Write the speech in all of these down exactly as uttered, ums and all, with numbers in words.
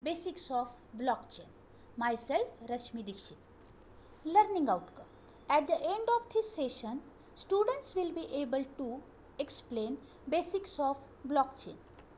Basics of Blockchain. Myself, Rashmi K.Dixit. Learning outcome. At the end of this session, students will be able to explain basics of blockchain.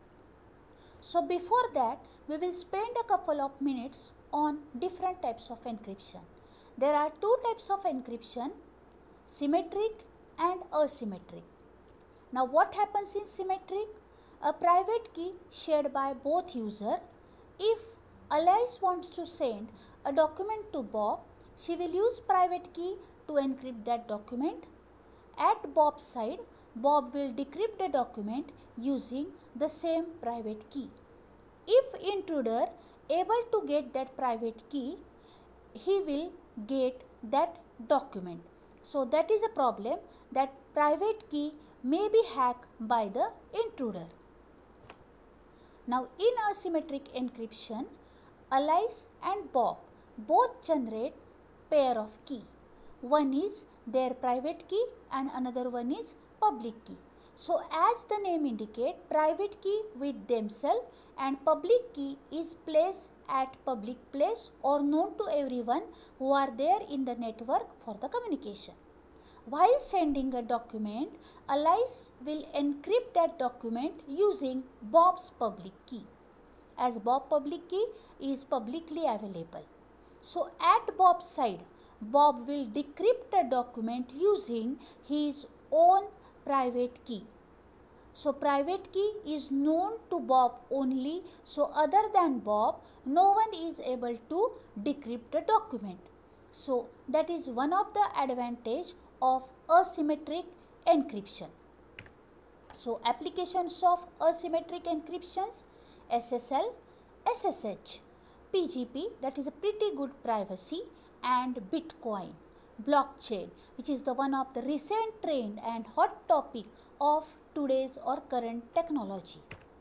So before that, we will spend a couple of minutes on different types of encryption. There are two types of encryption, symmetric and asymmetric. Now what happens in symmetric? A private key shared by both users. If Alice wants to send a document to Bob, she will use private key to encrypt that document. At Bob's side, Bob will decrypt the document using the same private key. If intruder able to get that private key, he will get that document. So that is a problem, that private key may be hacked by the intruder. Now in asymmetric encryption, Alice and Bob both generate pair of key. One is their private key and another one is public key. So as the name indicates, private key with themselves and public key is placed at public place or known to everyone who are there in the network for the communication. While sending a document, Alice will encrypt that document using Bob's public key, as Bob's public key is publicly available. So at Bob's side, Bob will decrypt the document using his own private key. So private key is known to Bob only, so other than Bob, no one is able to decrypt the document. So that is one of the advantage of asymmetric encryption. So applications of asymmetric encryptions, S S L, S S H, P G P, that is a pretty good privacy, and Bitcoin, blockchain, which is the one of the recent trend and hot topic of today's or current technology.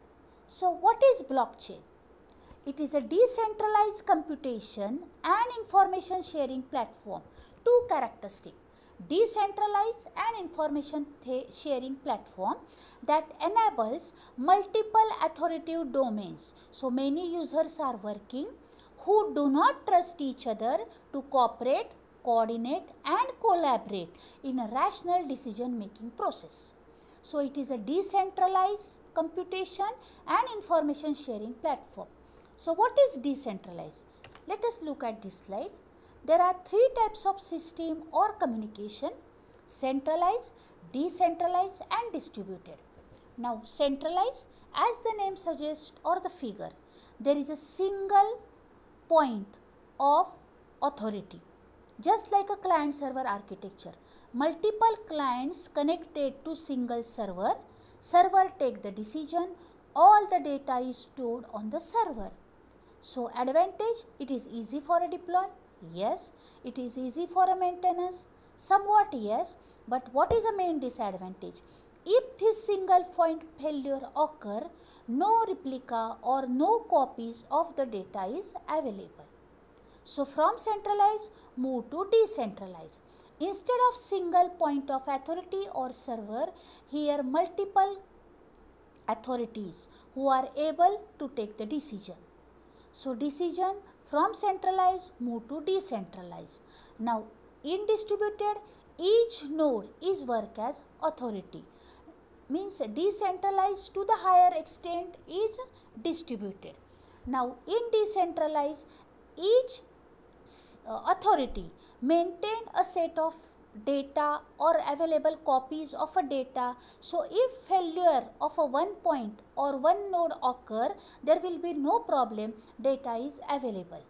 So what is blockchain? It is a decentralized computation and information sharing platform. Two characteristics: decentralized and information sharing platform that enables multiple authoritative domains. So many users are working who do not trust each other to cooperate, coordinate and collaborate in a rational decision making process. So it is a decentralized computation and information sharing platform. So what is decentralized? Let us look at this slide. There are three types of system or communication: centralized, decentralized and distributed. Now centralized, as the name suggests or the figure, there is a single point of authority. Just like a client server architecture, multiple clients connected to single server, server take the decision, all the data is stored on the server. So advantage, it is easy for a deploy. Yes, it is easy for a maintenance, somewhat yes, but what is the main disadvantage? If this single point failure occur, no replica or no copies of the data is available. So from centralized, move to decentralized. Instead of single point of authority or server, here multiple authorities who are able to take the decision. So decision from centralized move to decentralized. Now in distributed, each node is work as authority. Means decentralized to the higher extent is distributed. Now in decentralized, each uh, authority maintain a set of data or available copies of a data. So if failure of a one point or one node occur, there will be no problem, data is available.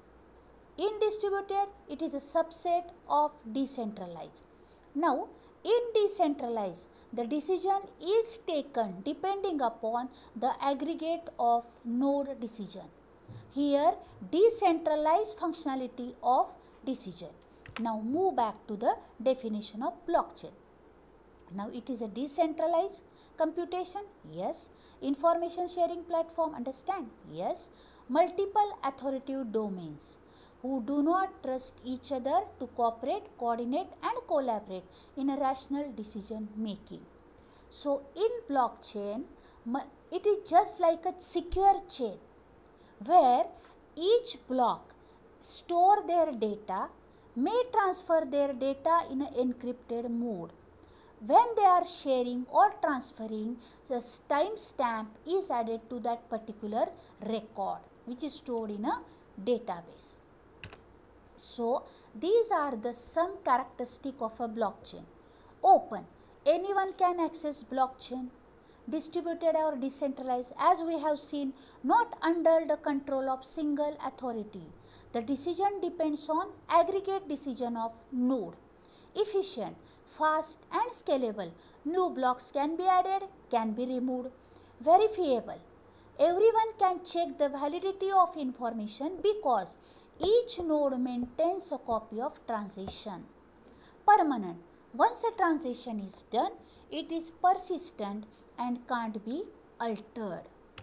In distributed, it is a subset of decentralized. Now in decentralized, the decision is taken depending upon the aggregate of node decision. Here decentralized functionality of decision. Now move back to the definition of blockchain. Now it is a decentralized computation, yes. Information sharing platform, understand, yes. Multiple authoritative domains who do not trust each other to cooperate, coordinate and collaborate in a rational decision making. So in blockchain, it is just like a secure chain where each block store their data, may transfer their data in an encrypted mode. When they are sharing or transferring, the timestamp is added to that particular record which is stored in a database. So, these are the some characteristic of a blockchain. Open. Anyone can access blockchain. Distributed or decentralized, as we have seen, not under the control of single authority. The decision depends on aggregate decision of node. Efficient, fast and scalable. New blocks can be added, can be removed. Verifiable. Everyone can check the validity of information because each node maintains a copy of transaction. Permanent. Once a transaction is done, it is persistent and can't be altered.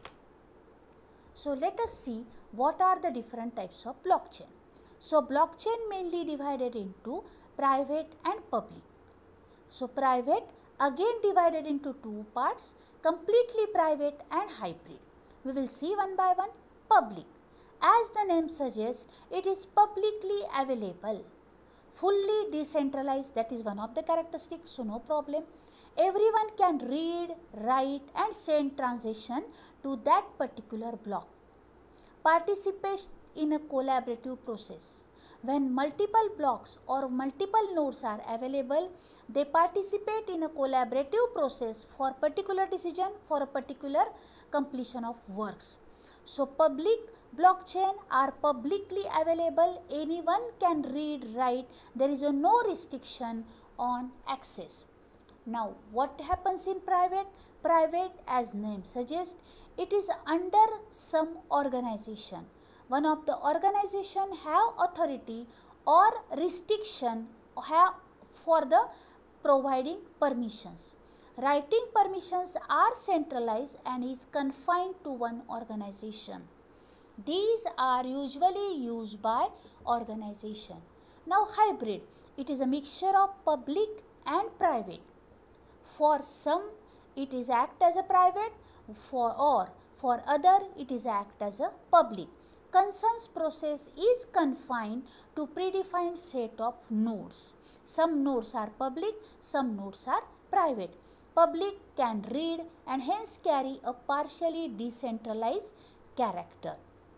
So let us see what are the different types of blockchain. So blockchain mainly divided into private and public. So private again divided into two parts, completely private and hybrid. We will see one by one. Public. As the name suggests, it is publicly available. Fully decentralized, that is one of the characteristics, so no problem. Everyone can read, write and send transaction to that particular block. Participate in a collaborative process. When multiple blocks or multiple nodes are available, they participate in a collaborative process for particular decision, for a particular completion of works. So public blockchain are publicly available. Anyone can read, write. There is a no restriction on access. Now what happens in private? Private, as name suggests, it is under some organization. One of the organization have authority or restriction have for the providing permissions. Writing permissions are centralized and is confined to one organization. These are usually used by organization. Now hybrid, it is a mixture of public and private. For some it is act as a private, for or for other it is act as a public. Consensus process is confined to predefined set of nodes. Some nodes are public, some nodes are private. Public can read and hence carry a partially decentralized character.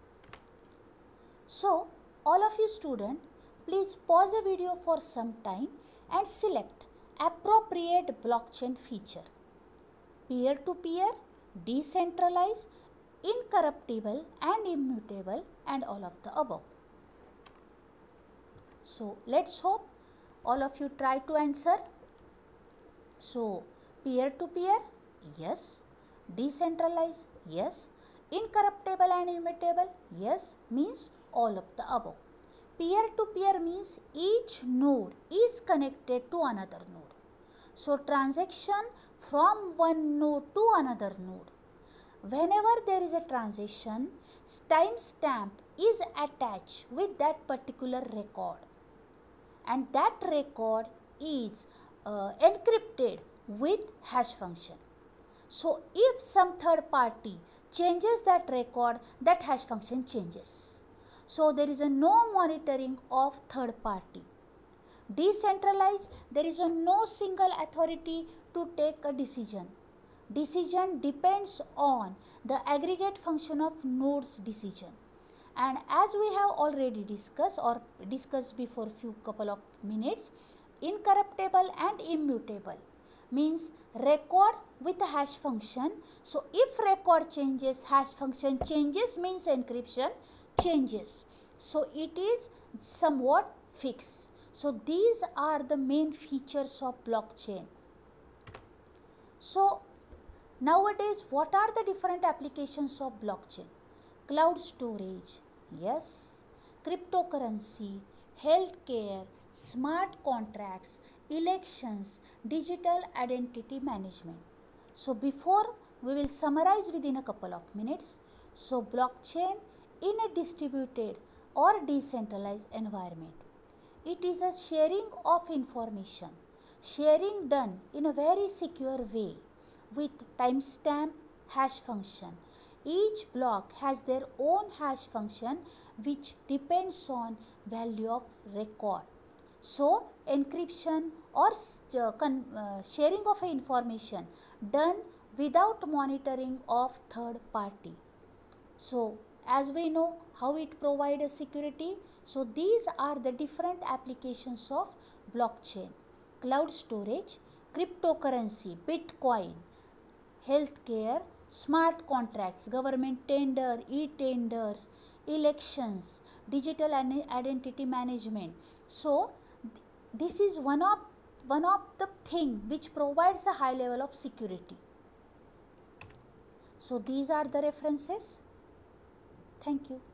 So, all of you students, please pause the video for some time and select appropriate blockchain feature. Peer-to-peer, decentralized, incorruptible and immutable and all of the above. So, let's hope all of you try to answer. So, peer-to-peer, yes. Decentralized, yes. Incorruptible and immutable, yes, means all of the above. Peer-to-peer means each node is connected to another node. So, transaction from one node to another node. Whenever there is a transaction, timestamp is attached with that particular record. And that record is uh, encrypted with hash function. So, if some third party changes that record, that hash function changes. So, there is a no monitoring of third party. Decentralized, there is a no single authority to take a decision. Decision depends on the aggregate function of nodes decision. And as we have already discussed or discussed before few couple of minutes, incorruptible and immutable means record with a hash function. So, if record changes, hash function changes means encryption changes. So, it is somewhat fixed. So, these are the main features of blockchain. So, nowadays what are the different applications of blockchain? Cloud storage, yes. Cryptocurrency, healthcare, smart contracts, elections, digital identity management. So, before we will summarize within a couple of minutes. So, blockchain in a distributed or decentralized environment. It is a sharing of information, sharing done in a very secure way with timestamp hash function. Each block has their own hash function which depends on value of record. So, encryption or uh, con, uh, sharing of information done without monitoring of third party. So, as we know how it provides security, so these are the different applications of blockchain: cloud storage, cryptocurrency, Bitcoin, healthcare, smart contracts, government tender, e-tenders, elections, digital identity management. So, th- this is one of one of the thing which provides a high level of security. So, these are the references. Thank you.